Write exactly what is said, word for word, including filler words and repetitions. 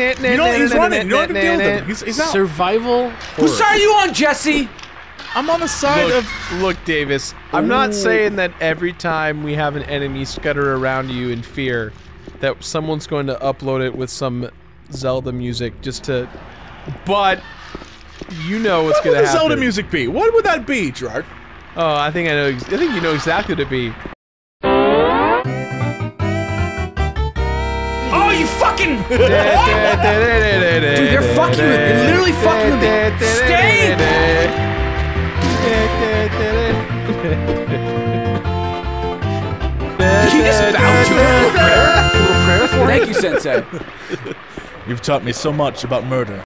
You know, he's running. You don't have to deal with him. He's, he's out. Survival. Whose side are you on, Jesse? I'm on the side look, of. Look, Davis. I'm Ooh. not saying that every time we have an enemy scutter around you in fear, that someone's going to upload it with some Zelda music just to. But you know what's What going would to the happen. Zelda music be? What would that be, Jirard? Oh, I think I know. Ex I think you know exactly what it be. Oh, you fucking! Dude, they're fucking with me. They're literally fucking with me. Stay! Did he just bow to a little prayer? A little prayer for Thank you, Sensei. You've taught me so much about murder.